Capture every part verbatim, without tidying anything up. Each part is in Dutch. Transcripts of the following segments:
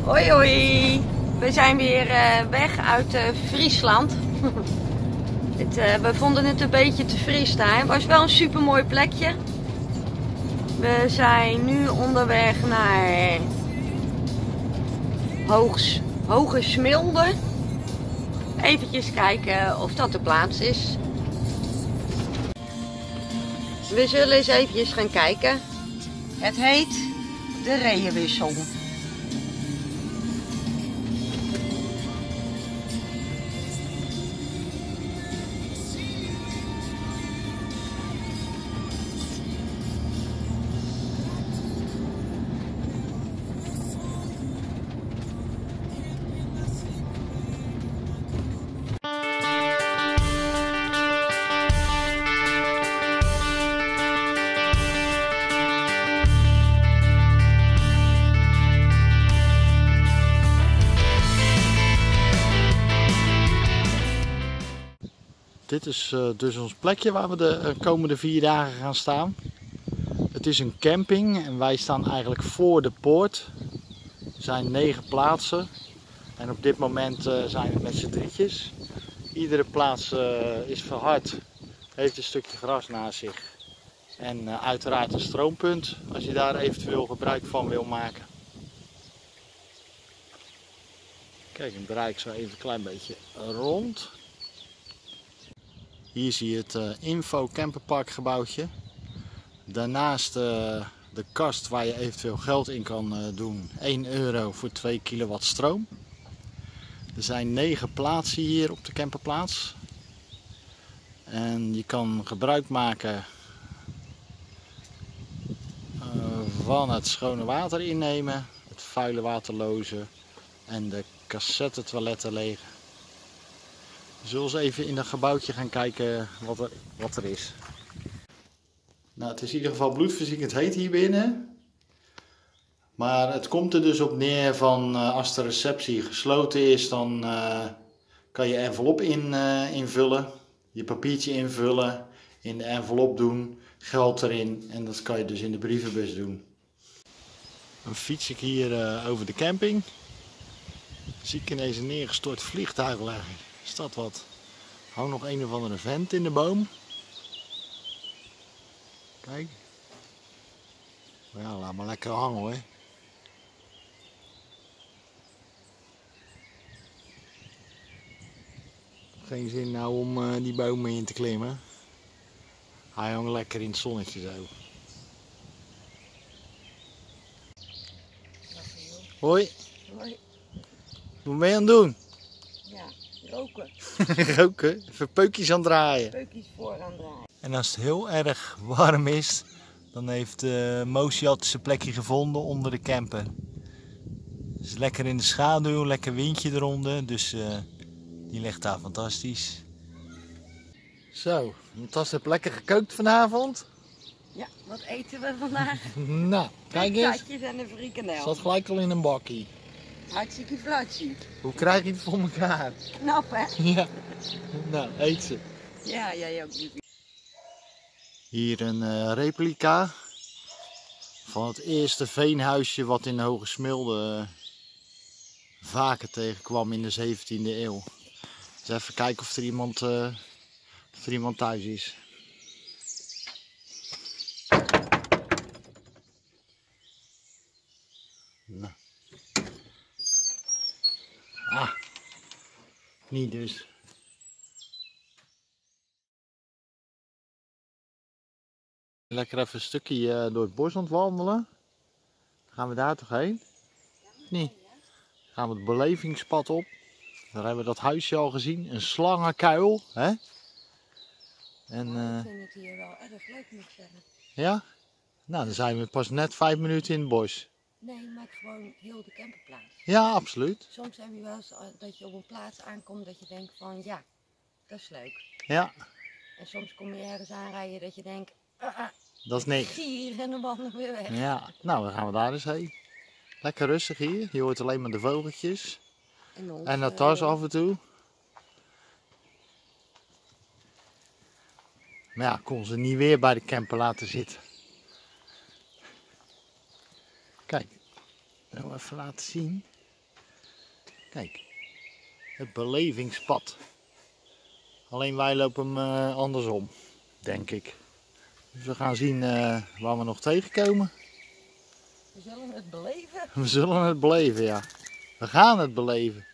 Hoi hoi, we zijn weer uh, weg uit uh, Friesland. het, uh, we vonden het een beetje te fris daar. Het was wel een super mooi plekje. We zijn nu onderweg naar Hoogs, Hoge Smilde. Eventjes kijken of dat de plaats is. We zullen eens eventjes gaan kijken. Het heet de Reeënwissel. Dit is uh, dus ons plekje waar we de uh, komende vier dagen gaan staan. Het is een camping en wij staan eigenlijk voor de poort. Er zijn negen plaatsen en op dit moment uh, zijn we met z'n drietjes. Iedere plaats uh, is verhard, heeft een stukje gras naast zich en uh, uiteraard een stroompunt als je daar eventueel gebruik van wil maken. Kijk, ik draai ik zo even een klein beetje rond. Hier zie je het uh, Info Camperpark gebouwtje. Daarnaast uh, de kast waar je eventueel geld in kan uh, doen. één euro voor twee kilowatt stroom. Er zijn negen plaatsen hier op de camperplaats. En je kan gebruik maken uh, van het schone water innemen, het vuile water lozen en de cassette toiletten legen. We zullen eens even in dat gebouwtje gaan kijken wat er, wat er is. Nou, het is in ieder geval bloedverziekend heet hier binnen. Maar het komt er dus op neer van uh, als de receptie gesloten is, dan uh, kan je envelop in, uh, invullen. Je papiertje invullen, in de envelop doen, geld erin en dat kan je dus in de brievenbus doen. Dan fiets ik hier uh, over de camping. Zie ik ineens een neergestort vliegtuig liggen. Is dat wat? Hou nog een of andere vent in de boom. Kijk. Ja, laat maar lekker hangen hoor. Geen zin nou om uh, die bomen in te klimmen. Hij hangt lekker in het zonnetje zo. Hoi. Hoi. Wat ben je aan het doen? Ja, roken. Roken? Even peukjes aan het draaien. Peukjes voor aan het draaien. En als het heel erg warm is, dan heeft uh, Moosjat zijn plekje gevonden onder de camper. Het is lekker in de schaduw, lekker windje eronder, dus uh, die ligt daar fantastisch. Zo, Natas heeft lekker gekookt vanavond. Ja, wat eten we vandaag? Nou, kijk eens. Tatjes en een frikandel. Zat gelijk al in een bakkie. Hartstikke flatsie. Hoe krijg je het voor elkaar? Knap hè? Ja. Nou, eet ze. Ja, jij ook niet. Hier een uh, replica van het eerste veenhuisje wat in de Hoge Smilde uh, vaker tegenkwam in de zeventiende eeuw. Dus even kijken of er iemand, uh, of er iemand thuis is. Nou. Ah, niet dus. Lekker even een stukje uh, door het bos ontwandelen. Gaan we daar toch heen? Nee. Gaan we het belevingspad op. Daar hebben we dat huisje al gezien. Een slangenkuil. Hè? En, uh... Ik vind het hier wel erg leuk, moet ik zeggen. Ja? Nou, dan zijn we pas net vijf minuten in het bos. Nee, maar gewoon heel de camperplaats. Ja, absoluut. Soms heb je wel eens dat je op een plaats aankomt dat je denkt van ja, dat is leuk. Ja. En soms kom je ergens aanrijden dat je denkt, ah, ah, dat is niks. hier en de wandelen weer weg. Ja, nou dan gaan we daar eens heen. Lekker rustig hier. Je hoort alleen maar de vogeltjes. En, ons, en dat tas uh... af en toe. Maar ja, ik kon ze niet weer bij de camper laten zitten. Kijk, dat wil ik even laten zien. Kijk, het belevingspad. Alleen wij lopen hem uh, andersom, denk ik. Dus we gaan zien uh, waar we nog tegenkomen. We zullen het beleven. We zullen het beleven, ja. We gaan het beleven.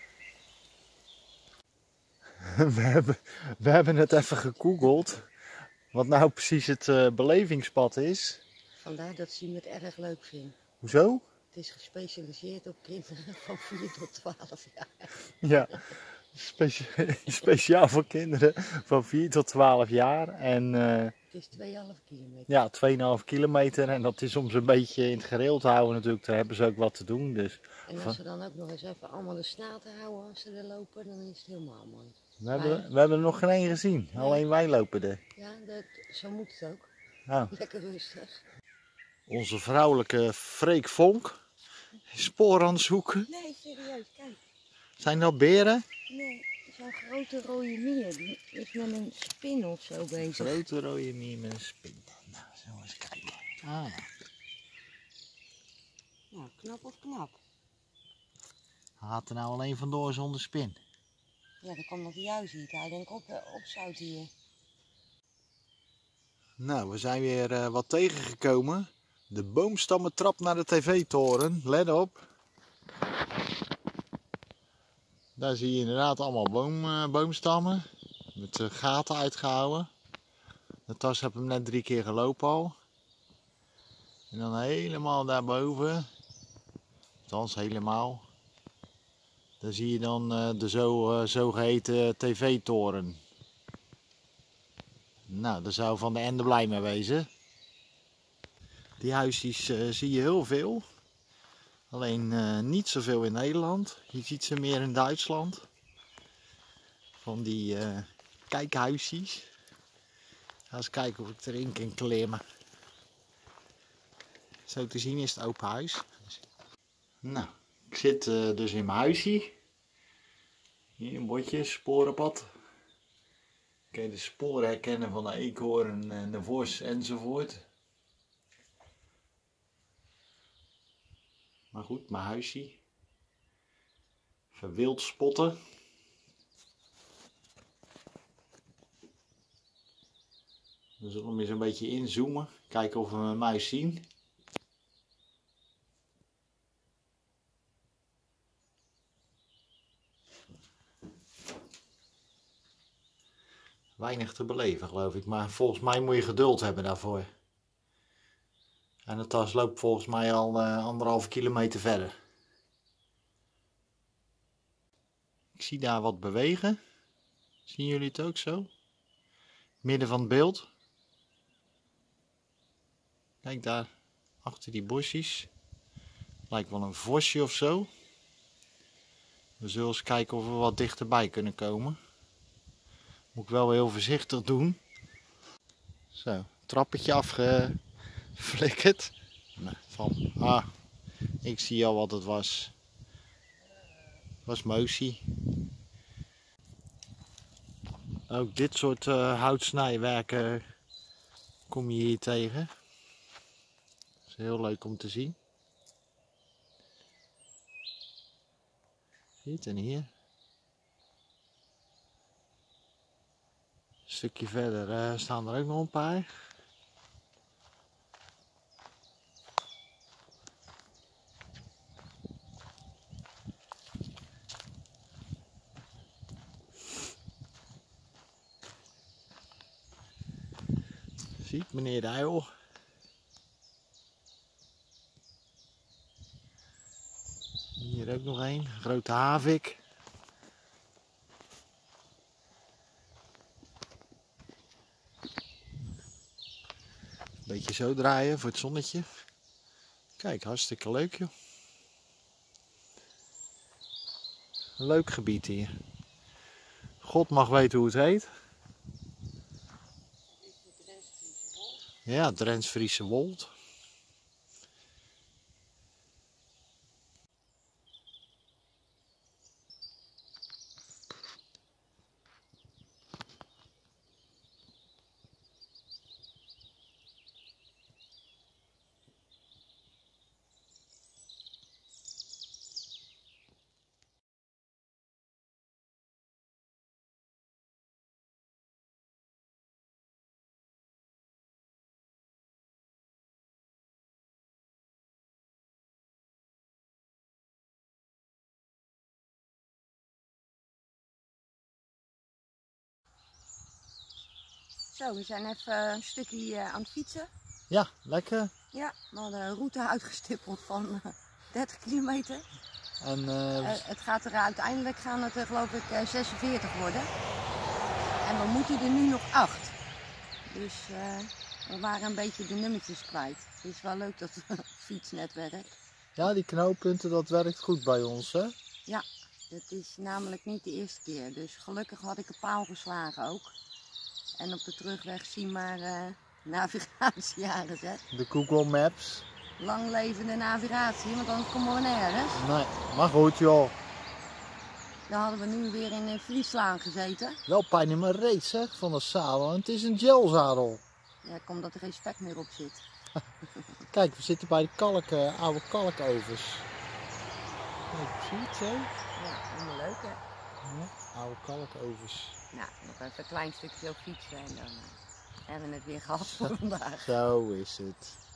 We hebben, we hebben het even gegoogeld. Wat nou precies het uh, belevingspad is. Vandaar dat Siem het erg leuk vindt. Hoezo? Het is gespecialiseerd op kinderen van vier tot twaalf jaar. Ja, specia speciaal voor kinderen van vier tot twaalf jaar. En, uh, het is twee komma vijf kilometer. Ja, twee komma vijf kilometer. En dat is om ze een beetje in het gereel te houden natuurlijk. Daar hebben ze ook wat te doen. Dus. En als ze dan ook nog eens even allemaal de snaten houden als ze er lopen, dan is het helemaal mooi. We hebben, we hebben er nog geen één gezien. Nee. Alleen wij lopen er. Ja, dat, zo moet het ook. Oh. Lekker rustig. Onze vrouwelijke Freek Vonk is spoor aan het zoeken. Nee, serieus, kijk. Zijn dat beren? Nee, zo'n grote rode mier. Die is met een spin of zo bezig. Een grote rode mier met een spin. Nou, zullen we eens kijken. Ah. Nou, knap of knap? Hij gaat er nou alleen vandoor zonder spin. Ja, dat komt nog jou ziet. Hij denkt op, op zout hier. Nou, we zijn weer uh, wat tegengekomen. De boomstammentrap naar de tv-toren. Let op. Daar zie je inderdaad allemaal boom, uh, boomstammen. Met uh, gaten uitgehouden. De tas heb hem net drie keer gelopen al. En dan helemaal daarboven. Althans helemaal. Daar zie je dan uh, de zo, uh, zogeheten tv-toren. Nou, daar zou Van de Ende blij mee wezen. Die huisjes uh, zie je heel veel. Alleen uh, niet zoveel in Nederland. Je ziet ze meer in Duitsland. Van die uh, kijkhuisjes. Ga eens kijken of ik erin kan klimmen. Zo te zien is het open huis. Nou, ik zit uh, dus in mijn huisje. Hier een bordje, sporenpad. Kun je de sporen herkennen van de eekhoorn en de vos enzovoort. Maar goed, mijn huisje. Even wild spotten. We zullen hem eens een beetje inzoomen. Kijken of we een muis zien. Weinig te beleven geloof ik, maar volgens mij moet je geduld hebben daarvoor. En de tas loopt volgens mij al uh, anderhalve kilometer verder. Ik zie daar wat bewegen. Zien jullie het ook zo? Midden van het beeld. Kijk daar, achter die bosjes. Lijkt wel een vosje of zo. We zullen eens kijken of we wat dichterbij kunnen komen. Moet ik wel heel voorzichtig doen. Zo, trappetje afgeflikkerd. Nou, van, ah, ik zie al wat het was. Het was motie. Ook dit soort uh, houtsnijwerken kom je hier tegen. Dat is heel leuk om te zien. Zie je het? En hier. Een stukje verder uh, staan er ook nog een paar. Ziet meneer de uil. Hier ook nog een, grote havik. Beetje zo draaien voor het zonnetje. Kijk, hartstikke leuk joh. Een leuk gebied hier. God mag weten hoe het heet. Ja, Drents-Friese Wold. Zo, we zijn even een stukje uh, aan het fietsen. Ja, lekker. Ja, we hadden een route uitgestippeld van uh, dertig kilometer. En, uh, uh, het gaat er uiteindelijk gaan het er geloof ik uh, zesenveertig worden. En we moeten er nu nog acht. Dus uh, we waren een beetje de nummertjes kwijt. Het is wel leuk dat het fietsnet werkt. Ja, die knooppunten, dat werkt goed bij ons, hè? Ja, dat is namelijk niet de eerste keer. Dus gelukkig had ik een paal geslagen ook. En op de terugweg zien maar uh, navigatie aangezet. De Google Maps. Lang levende navigatie, want anders komen we nergens. Nee, maar goed joh. Dan hadden we nu weer in Friesland gezeten. Wel pijn in mijn reet zeg, van de zadel. En het is een gelzadel. Ja, komt dat er geen spek meer op zit. Kijk, we zitten bij de kalk, uh, oude kalkovens. Kijk, zie je het zo? Ja, helemaal leuk hè. Ja, oude kalkovens. Nou, nog even een klein stukje zo fietsen en dan uh, hebben we het weer gehad voor vandaag. Zo is het.